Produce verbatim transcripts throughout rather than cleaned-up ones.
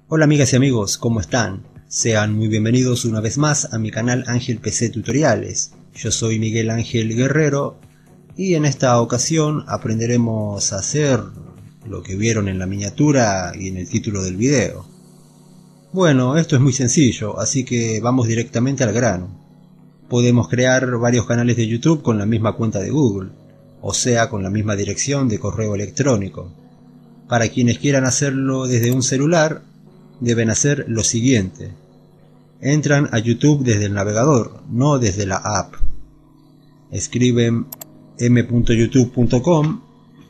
Hola amigas y amigos, ¿cómo están? Sean muy bienvenidos una vez más a mi canal Ángel P C Tutoriales. Yo soy Miguel Ángel Guerrero y en esta ocasión aprenderemos a hacer lo que vieron en la miniatura y en el título del video. Bueno, esto es muy sencillo, así que vamos directamente al grano. Podemos crear varios canales de YouTube con la misma cuenta de Google, o sea, con la misma dirección de correo electrónico. Para quienes quieran hacerlo desde un celular, deben hacer lo siguiente. Entran a YouTube desde el navegador, no desde la app. Escriben m punto youtube punto com.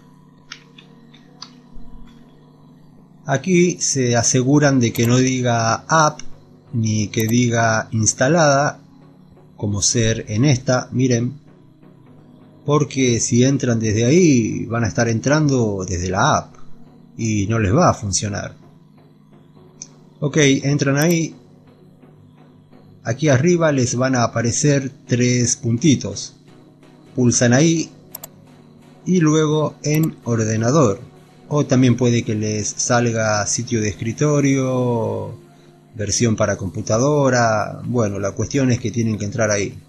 Aquí se aseguran de que no diga app ni que diga instalada, como ser en esta, miren, porque si entran desde ahí van a estar entrando desde la app y no les va a funcionar. Ok, entran ahí. Aquí arriba les van a aparecer tres puntitos. Pulsan ahí y luego en ordenador. O también puede que les salga sitio de escritorio, versión para computadora. Bueno, la cuestión es que tienen que entrar ahí.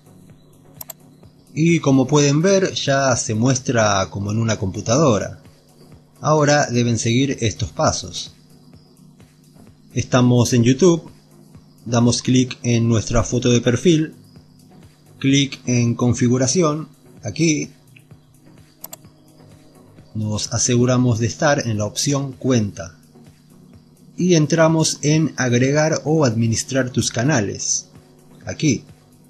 Y como pueden ver, ya se muestra como en una computadora. Ahora deben seguir estos pasos. Estamos en YouTube, damos clic en nuestra foto de perfil, clic en configuración, aquí, nos aseguramos de estar en la opción cuenta y entramos en agregar o administrar tus canales, aquí.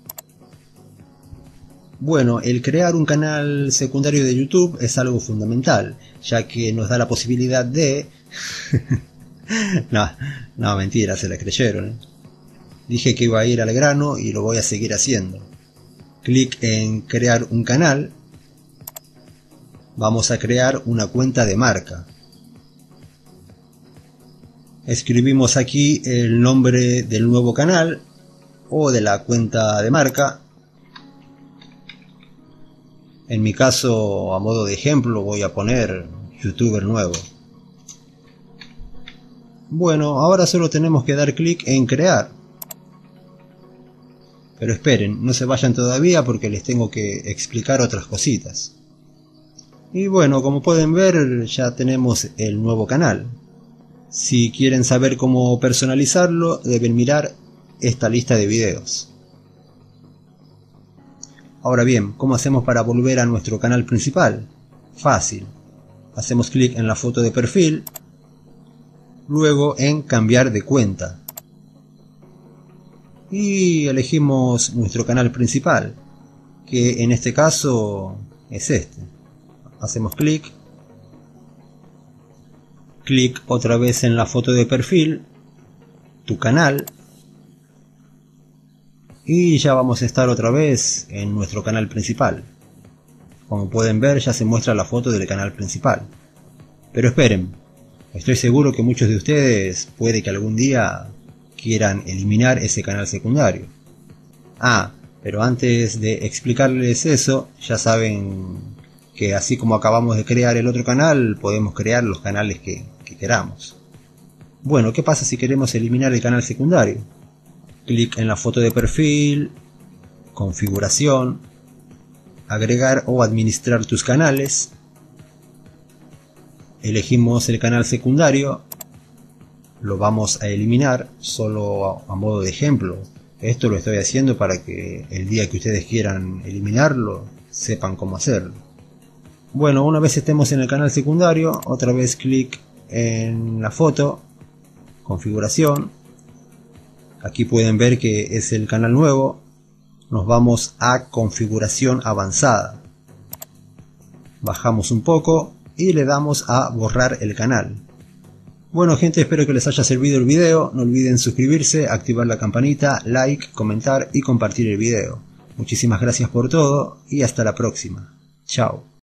Bueno, el crear un canal secundario de YouTube es algo fundamental, ya que nos da la posibilidad de... No, no, mentira, se la creyeron, ¿eh? Dije que iba a ir al grano y lo voy a seguir haciendo. Clic en crear un canal. Vamos a crear una cuenta de marca. Escribimos aquí el nombre del nuevo canal o de la cuenta de marca. En mi caso, a modo de ejemplo, voy a poner YouTuber nuevo. Bueno, ahora solo tenemos que dar clic en crear. Pero esperen, no se vayan todavía porque les tengo que explicar otras cositas. Y bueno, como pueden ver, ya tenemos el nuevo canal. Si quieren saber cómo personalizarlo, deben mirar esta lista de videos. Ahora bien, ¿cómo hacemos para volver a nuestro canal principal? Fácil. Hacemos clic en la foto de perfil. Luego en cambiar de cuenta y elegimos nuestro canal principal, que en este caso es este. Hacemos clic, clic otra vez en la foto de perfil, tu canal, y ya vamos a estar otra vez en nuestro canal principal. Como pueden ver, ya se muestra la foto del canal principal. Pero esperen, estoy seguro que muchos de ustedes puede que algún día quieran eliminar ese canal secundario. Ah, pero antes de explicarles eso, ya saben que así como acabamos de crear el otro canal, podemos crear los canales que, que queramos. Bueno, ¿qué pasa si queremos eliminar el canal secundario? Clic en la foto de perfil, configuración, agregar o administrar tus canales. Elegimos el canal secundario, lo vamos a eliminar solo a, a modo de ejemplo. Esto lo estoy haciendo para que el día que ustedes quieran eliminarlo, sepan cómo hacerlo. Bueno, una vez estemos en el canal secundario, otra vez clic en la foto, configuración. Aquí pueden ver que es el canal nuevo. Nos vamos a configuración avanzada. Bajamos un poco y le damos a borrar el canal. Bueno gente, espero que les haya servido el video. No olviden suscribirse, activar la campanita, like, comentar y compartir el video. Muchísimas gracias por todo y hasta la próxima. Chao.